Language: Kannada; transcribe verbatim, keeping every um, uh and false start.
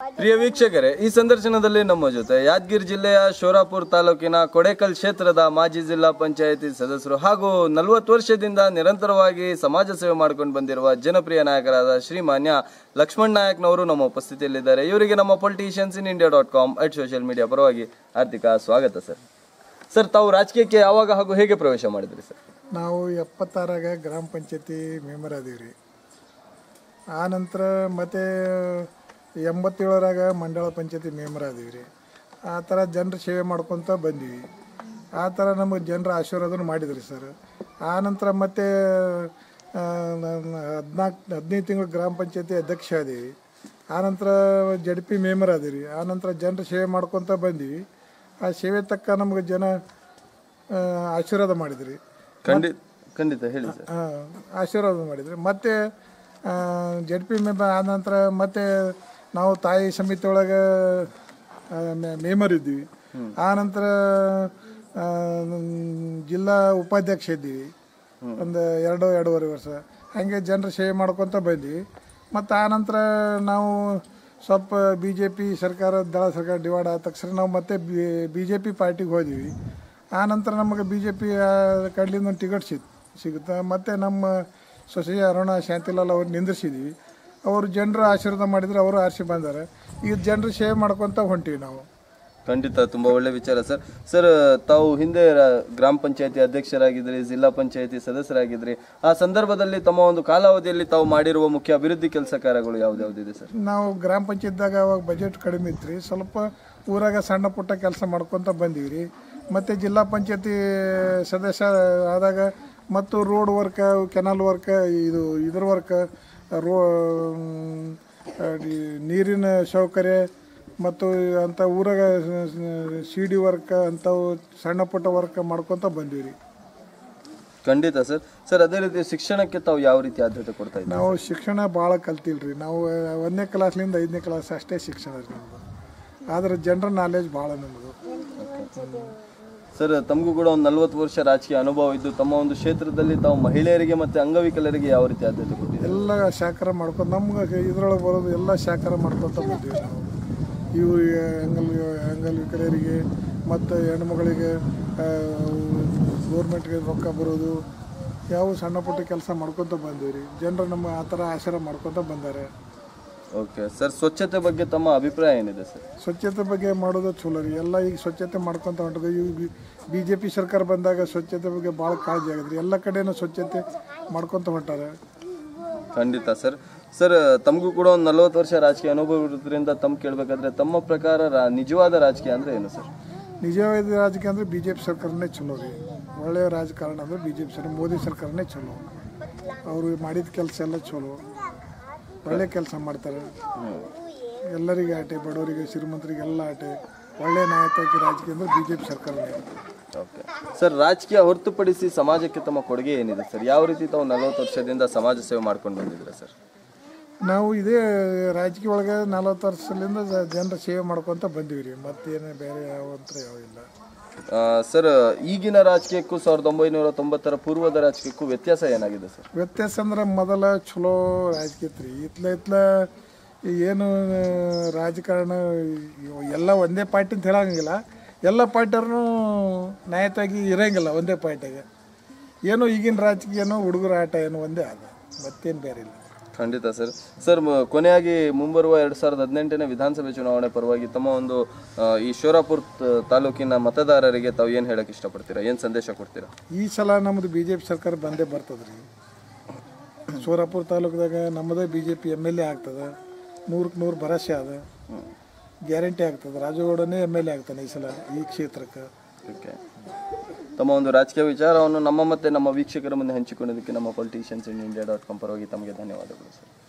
ಪ್ರಿಯ ವೀಕ್ಷಕರೇ, ಈ ಸಂದರ್ಶನದಲ್ಲಿ ನಮ್ಮ ಜೊತೆ ಯಾದಗಿರಿ ಜಿಲ್ಲೆಯ ಶೋರಾಪುರ ತಾಲೂಕಿನ ಕೊಡೇಕಲ್ ಕ್ಷೇತ್ರದ ಮಾಜಿ ಜಿಲ್ಲಾ ಪಂಚಾಯಿತಿ ಸದಸ್ಯರು ಹಾಗೂ ನಲವತ್ತು ವರ್ಷದಿಂದ ನಿರಂತರವಾಗಿ ಸಮಾಜ ಸೇವೆ ಮಾಡಿಕೊಂಡು ಬಂದಿರುವ ಜನಪ್ರಿಯ ನಾಯಕರಾದ ಶ್ರೀಮಾನ್ಯ ಲಕ್ಷ್ಮಣ್ ನಾಯಕ್ನವರು ನಮ್ಮ ಉಪಸ್ಥಿತಿಯಲ್ಲಿದ್ದಾರೆ. ಇವರಿಗೆ ನಮ್ಮ politicians in India dot com at social media ಪರವಾಗಿ ಹಾರ್ದಿಕ ಸ್ವಾಗತ ಸರ್. ಸರ್, ತಾವು ರಾಜಕೀಯಕ್ಕೆ ಯಾವಾಗ ಹಾಗೂ ಹೇಗೆ ಪ್ರವೇಶ ಮಾಡಿದ್ರಿ ಸರ್? ನಾವು ಎಪ್ಪತ್ತಾರಾಗ ಗ್ರಾಮ ಪಂಚಾಯತಿ ಮೆಂಬರ್ ಅದೀವಿ. ಆ ನಂತರ ಮತ್ತು ಎಂಬತ್ತೇಳರಾಗ ಮಂಡಳ ಪಂಚಾಯತಿ ಮೆಂಬರ್ ಅದೀವಿ ರೀ. ಆ ಥರ ಜನರ ಸೇವೆ ಮಾಡ್ಕೊತ ಬಂದೀವಿ. ಆ ಥರ ನಮಗೆ ಜನರ ಆಶೀರ್ವಾದನ ಮಾಡಿದ್ರಿ ಸರ್. ಆ ನಂತರ ಮತ್ತು ಹದಿನಾಲ್ಕು ಹದಿನೈದು ತಿಂಗಳು ಗ್ರಾಮ ಪಂಚಾಯತಿ ಅಧ್ಯಕ್ಷ ಅದೀವಿ. ಆ ನಂತರ ಜಡ್ ಪಿ ಮೆಂಬರ್ ಅದೀವಿ. ಆ ನಂತರ ಜನರ ಸೇವೆ ಮಾಡ್ಕೊತ ಬಂದೀವಿ. ಆ ಸೇವೆ ತಕ್ಕ ನಮಗೆ ಜನ ಆಶೀರ್ವಾದ ಮಾಡಿದ್ರಿ. ಖಂಡಿತ ಖಂಡಿತ ಹೇಳಿ ಸರ್. ಆಶೀರ್ವಾದ ಮಾಡಿದ್ರಿ. ಮತ್ತು ಜಡ್ ಪಿ ಮೆಂಬರ್ ಆದ ನಂತರ ಮತ್ತು ನಾವು ತಾಯಿ ಸಮಿತಿ ಒಳಗೆ ಮೆಂಬರ್ ಇದ್ದೀವಿ. ಆ ನಂತರ ಜಿಲ್ಲಾ ಉಪಾಧ್ಯಕ್ಷ ಇದ್ದೀವಿ ಒಂದು ಎರಡು ಎರಡೂವರೆ ವರ್ಷ. ಹಾಗೆ ಜನರ ಸೇವೆ ಮಾಡ್ಕೊತ ಬಂದ್ವಿ. ಮತ್ತು ಆ ನಂತರ ನಾವು ಸ್ವಲ್ಪ ಬಿ ಜೆ ಪಿ ಸರ್ಕಾರ ದಳ ಸರ್ಕಾರ ಡಿವೈಡ್ ಆದ ತಕ್ಷಣ ನಾವು ಮತ್ತೆ ಬಿ ಜೆ ಪಿ ಪಾರ್ಟಿಗೆ ಹೋದ್ವಿ. ಆ ನಂತರ ನಮಗೆ ಬಿ ಜೆ ಪಿ ಕಡ್ಲಿಂದ ಒಂದು ಟಿಕೆಟ್ ಸಿಗ್ ಸಿಗುತ್ತೆ ಮತ್ತು ನಮ್ಮ ಸೊಸೆಯ ಅರುಣ ಶಾಂತಿಲಾಲ್ ಅವ್ರು ನಿಂದಿರ್ಸಿದ್ವಿ. ಅವರು ಜನರು ಆಶೀರ್ವಾದ ಮಾಡಿದ್ರೆ ಅವರು ಆರಿಸಿ ಬಂದಾರೆ. ಈಗ ಜನರು ಸೇವೆ ಮಾಡ್ಕೊತ ಹೊಂಟೀವಿ ನಾವು. ಖಂಡಿತ ತುಂಬ ಒಳ್ಳೆ ವಿಚಾರ ಸರ್. ಸರ್, ತಾವು ಹಿಂದೆ ಗ್ರಾಮ ಪಂಚಾಯತಿ ಅಧ್ಯಕ್ಷರಾಗಿದ್ರಿ, ಜಿಲ್ಲಾ ಪಂಚಾಯತಿ ಸದಸ್ಯರಾಗಿದ್ರಿ. ಆ ಸಂದರ್ಭದಲ್ಲಿ ತಮ್ಮ ಒಂದು ಕಾಲಾವಧಿಯಲ್ಲಿ ತಾವು ಮಾಡಿರುವ ಮುಖ್ಯ ಅಭಿವೃದ್ಧಿ ಕೆಲಸ ಕಾರ್ಯಗಳು ಯಾವ್ದಾವ್ದಿದೆ ಸರ್? ನಾವು ಗ್ರಾಮ ಪಂಚಾಯತ್ದಾಗ ಅವಾಗ ಬಜೆಟ್ ಕಡಿಮೆ ಇತ್ತು ರೀ. ಸ್ವಲ್ಪ ಊರಾಗ ಸಣ್ಣ ಪುಟ್ಟ ಕೆಲಸ ಮಾಡ್ಕೊತ ಬಂದೀವಿ ರೀ. ಮತ್ತು ಜಿಲ್ಲಾ ಪಂಚಾಯತಿ ಸದಸ್ಯ ಆದಾಗ ಮತ್ತು ರೋಡ್ ವರ್ಕ, ಕೆನಾಲ್ ವರ್ಕ, ಇದು ಇದ್ರ ವರ್ಕ, ರೋ ನೀರಿನ ಸೌಕರ್ಯ ಮತ್ತು ಅಂಥ ಊರಾಗ ಸಿ ಡಿ ವರ್ಕ್ ಅಂಥವು ಸಣ್ಣ ಪುಟ್ಟ ವರ್ಕ್ ಮಾಡ್ಕೊತ ಬಂದೀವಿ ರೀ. ಖಂಡಿತ ಸರ್. ಸರ್, ಅದೇ ರೀತಿ ಶಿಕ್ಷಣಕ್ಕೆ ತಾವು ಯಾವ ರೀತಿ ಆದ್ಯತೆ ಕೊಡ್ತಾ ಇದ್ದೀವಿ? ನಾವು ಶಿಕ್ಷಣ ಭಾಳ ಕಲ್ತಿಲ್ಲ ರೀ. ನಾವು ಒಂದನೇ ಕ್ಲಾಸ್ಲಿಂದ ಐದನೇ ಕ್ಲಾಸ್ ಅಷ್ಟೇ ಶಿಕ್ಷಣ ರೀ ನಮ್ಮದು. ಆದರೆ ಜನರಲ್ ನಾಲೆಜ್ ಭಾಳ ನಮ್ಮದು. ಸರ್, ತಮಗೂ ಕೂಡ ಒಂದು ನಲ್ವತ್ತು ವರ್ಷ ರಾಜಕೀಯ ಅನುಭವ ಇದ್ದು ತಮ್ಮ ಒಂದು ಕ್ಷೇತ್ರದಲ್ಲಿ ತಾವು ಮಹಿಳೆಯರಿಗೆ ಮತ್ತು ಅಂಗವಿಕಲರಿಗೆ ಯಾವ ರೀತಿ ಆದ್ಯತೆ ಕೊಟ್ಟಿದ್ದೀವಿ? ಎಲ್ಲ ಸಹಕಾರ ಮಾಡ್ಕೊಂಡು ನಮ್ಗೆ ಇದ್ರೊಳಗೆ ಬರೋದು ಎಲ್ಲ ಸಹಕಾರ ಮಾಡ್ಕೊತ ಬಂದೀವಿ ನಾವು. ಇವು ಅಂಗಲ್ ಅಂಗವಿಕಲರಿಗೆ ಮತ್ತು ಹೆಣ್ಮಗಳಿಗೆ ಗೌರ್ಮೆಂಟ್ಗೆ ರೊಕ್ಕ ಬರೋದು ಯಾವ ಸಣ್ಣ ಪುಟ್ಟ ಕೆಲಸ ಮಾಡ್ಕೊತ ಬಂದೀವಿ ರೀ. ಜನರು ನಮ್ಮ ಆ ಥರ ಆಶೀರ್ವಾದ ಮಾಡ್ಕೊತ ಬಂದಾರೆ. ಓಕೆ ಸರ್, ಸ್ವಚ್ಛತೆ ಬಗ್ಗೆ ತಮ್ಮ ಅಭಿಪ್ರಾಯ ಏನಿದೆ ಸರ್? ಸ್ವಚ್ಛತೆ ಬಗ್ಗೆ ಮಾಡೋದು ಚಲೋ ರೀ. ಎಲ್ಲ ಈಗ ಸ್ವಚ್ಛತೆ ಮಾಡ್ಕೊತ ಹೊಂಟದ. ಈಗ ಬಿ ಜೆ ಪಿ ಸರ್ಕಾರ ಬಂದಾಗ ಸ್ವಚ್ಛತೆ ಬಗ್ಗೆ ಭಾಳ ಕಾಳಜಿ ಆಗಿದ್ರಿ. ಎಲ್ಲ ಕಡೆನೂ ಸ್ವಚ್ಛತೆ ಮಾಡ್ಕೊತ ಹೊಂಟಾರೆ. ಖಂಡಿತ ಸರ್. ಸರ್, ತಮಗೂ ಕೂಡ ಒಂದು ನಲ್ವತ್ತು ವರ್ಷ ರಾಜಕೀಯ ಅನುಭವ ಇರೋದ್ರಿಂದ ತಮ್ಮ ಕೇಳಬೇಕಾದ್ರೆ ತಮ್ಮ ಪ್ರಕಾರ ನಿಜವಾದ ರಾಜಕೀಯ ಅಂದರೆ ಏನು ಸರ್? ನಿಜವಾದ ರಾಜಕೀಯ ಅಂದರೆ ಬಿ ಜೆ ಪಿ ಸರ್ಕಾರನೇ ಚಲೋ ರೀ. ಒಳ್ಳೆಯ ರಾಜಕಾರಣ ಅಂದರೆ ಬಿ ಜೆ ಪಿ ಸರ್ಕಾರ, ಮೋದಿ ಸರ್ಕಾರನೇ ಚಲೋ. ಅವರು ಮಾಡಿದ ಕೆಲಸ ಎಲ್ಲ ಚಲೋ, ಒಳ್ಳೆ ಕೆಲಸ ಮಾಡ್ತಾರೆ. ಎಲ್ಲರಿಗೆ ಆಟೆ, ಬಡವರಿಗೆ, ಶ್ರೀಮಂತರಿಗೆ ಎಲ್ಲ ಆಟೆ. ಒಳ್ಳೆಯ ನಾಯಕತ್ವ ರಾಜಕೀಯ ಅಂದರೆ ಬಿ ಜೆ ಪಿ ಸರ್ಕಾರನೇ. ಓಕೆ ಸರ್, ರಾಜಕೀಯ ಹೊರತುಪಡಿಸಿ ಸಮಾಜಕ್ಕೆ ತಮ್ಮ ಕೊಡುಗೆ ಏನಿದೆ ಸರ್? ಯಾವ ರೀತಿ ತಾವು ನಲವತ್ತು ವರ್ಷದಿಂದ ಸಮಾಜ ಸೇವೆ ಮಾಡ್ಕೊಂಡು ಬಂದಿದ್ದೀರಾ ಸರ್? ನಾವು ಇದೇ ರಾಜಕೀಯ ಒಳಗೆ ನಲ್ವತ್ತು ವರ್ಷದಿಂದ ಜನರ ಸೇವೆ ಮಾಡ್ಕೊತ ಬಂದೀವಿ ರೀ. ಮತ್ತೇನು ಬೇರೆ ಯಾವ ಅಂತ ಯಾವ ಇಲ್ಲ ಸರ್. ಈಗಿನ ರಾಜಕೀಯಕ್ಕೂ ಸಾವಿರದ ಒಂಬೈನೂರ ತೊಂಬತ್ತರ ಪೂರ್ವದ ರಾಜಕೀಯಕ್ಕೂ ವ್ಯತ್ಯಾಸ ಏನಾಗಿದೆ ಸರ್? ವ್ಯತ್ಯಾಸ ಅಂದ್ರೆ ಮೊದಲ ಚಲೋ ರಾಜಕೀಯ ಇತ್ತು ರೀ. ಇತ್ಲ ಇತ್ಲ ಏನು ರಾಜಕಾರಣ ಎಲ್ಲ ಒಂದೇ ಪಾರ್ಟಿ ಅಂತ ಹೇಳಂಗಿಲ್ಲ. ಎಲ್ಲ ಪಾರ್ಟಿಯವ್ರೂ ನ್ಯಾಯವಾಗಿ ಇರೋಂಗಿಲ್ಲ ಒಂದೇ ಪಾರ್ಟಿಗೆ. ಏನೋ ಈಗಿನ ರಾಜಕೀಯನೋ ಹುಡುಗರ ಆಟ ಏನೋ ಒಂದೇ ಅದ, ಮತ್ತೇನು ಬೇರೆ ಇಲ್ಲ. ಖಂಡಿತ ಸರ್. ಸರ್, ಕೊನೆಯಾಗಿ ಮುಂಬರುವ ಎರಡು ಸಾವಿರದ ಹದಿನೆಂಟನೇ ವಿಧಾನಸಭೆ ಚುನಾವಣೆ ಪರವಾಗಿ ತಮ್ಮ ಒಂದು ಈ ಶೋರಾಪುರ ತಾಲೂಕಿನ ಮತದಾರರಿಗೆ ತಾವು ಏನು ಹೇಳಕ್ಕೆ ಇಷ್ಟಪಡ್ತೀರಾ? ಏನು ಸಂದೇಶ ಕೊಡ್ತೀರಾ? ಈ ಸಲ ನಮ್ಮದು ಬಿ ಜೆ ಪಿ ಸರ್ಕಾರ ಬಂದೇ ಬರ್ತದೆ ರೀ. ಶೋರಾಪುರ ತಾಲೂಕದಾಗ ನಮ್ಮದೇ B J P M L A ಆಗ್ತದೆ. ನೂರಕ್ಕೆ ನೂರು ಭರವಸೆ ಅದ, ಗ್ಯಾರಂಟಿ ಆಗ್ತದೆ. ರಾಜಗೌಡನೇ ಎಮ್ ಎಲ್ ಎ ಆಗ್ತಾನೆ ಈ ಸಲ ಈ ಕ್ಷೇತ್ರಕ್ಕೆ. ಓಕೆ, ತಮ್ಮ ಒಂದು ರಾಜಕೀಯ ವಿಚಾರವನ್ನು ನಮ್ಮ ಮತ್ತು ನಮ್ಮ ವೀಕ್ಷಕರ ಮುಂದೆ ಹಂಚಿಕೊಂಡಿದ್ದಕ್ಕೆ ನಮ್ಮ politicians in India dot com ಪರವಾಗಿ ತಮಗೆ ಧನ್ಯವಾದಗಳು ಸರ್.